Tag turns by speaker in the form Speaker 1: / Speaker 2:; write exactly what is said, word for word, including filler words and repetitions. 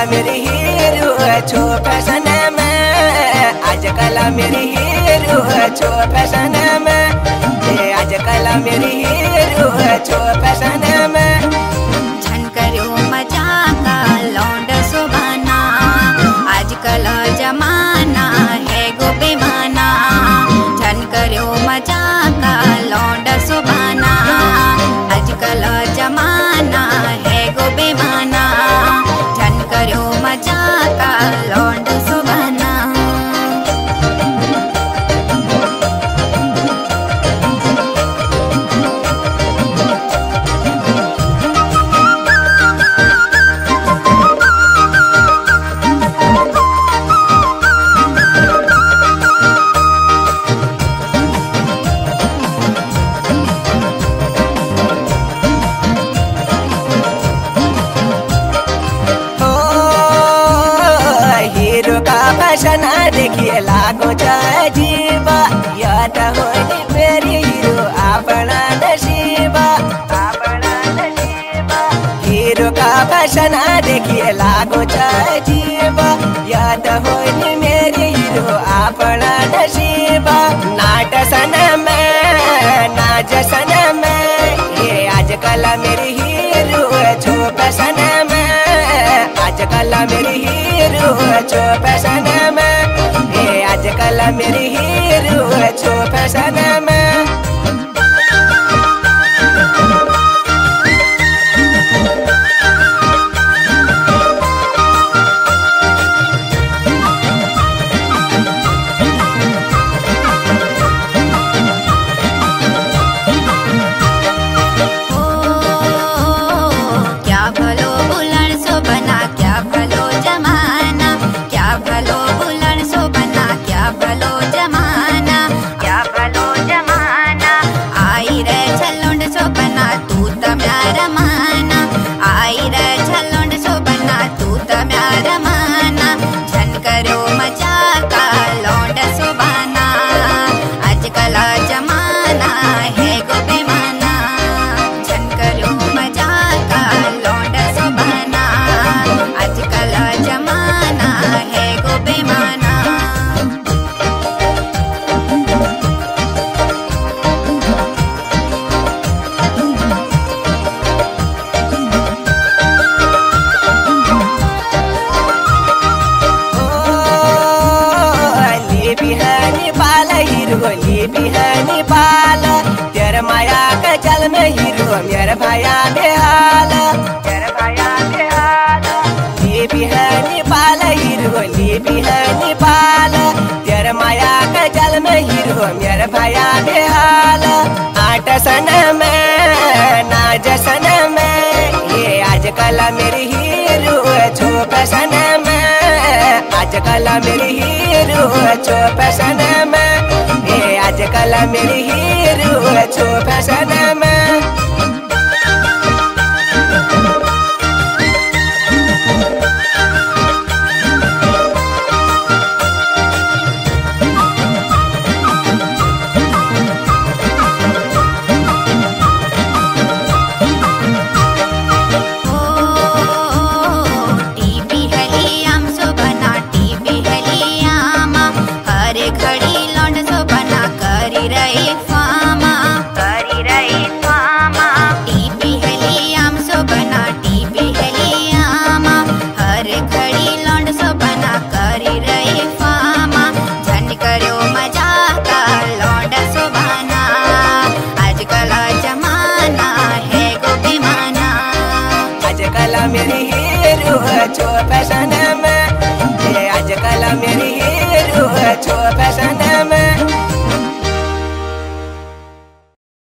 Speaker 1: मेरी हीरू छो फैशन में, आजकल मेरी हीरू छो फैशन में, ये आजकल मेरी हीरू छो फैशन में।
Speaker 2: झन करो मजाक लौंड सुबाना, आजकल जमाना है गो बेमाना। झन करो मजाक लौंड सुबाना, आजकल जमाना है गो बेमाना। झन करो मजाक लौंड सुबाना।
Speaker 1: फैशन देखिए लागो जीवा, याद हो मेरी हीरो अपना नसीबा, अपना नसीबा। हीरो का फैशन देखिए लागो जीवा, याद हो मेरी हीरो अपना नसीबा। नाट सन में नाच सन में, ये आजकल मेरी हीरो छो फैशन में, आजकल मेरी हीरो छो फैशन में, ये आजकल मेरी हीरो छो फैशन में। मेरे भैया बेहाल, मेरे भैया बेहाल। ये भी है नेपाल हीरो, ये भी है नेपाल, तेरे माया के जल में हीरो मेरे भैया बेहाल। आठ सन में नाच सन में, ये आजकल मेरी हीरो छो फैशन में, आजकल मेरी हीरो छो फैशन में, ये आजकल मेरी हीरो छो फैशन में।
Speaker 2: हर घड़ी लौंड सो